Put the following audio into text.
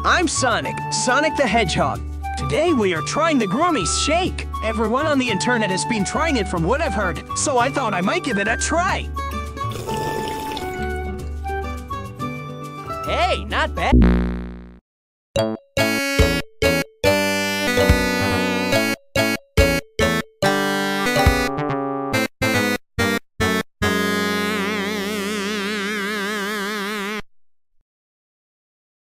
I'm Sonic, Sonic the Hedgehog. Today we are trying the Grimace shake. Everyone on the internet has been trying it from what I've heard, so I thought I might give it a try. Hey, not bad.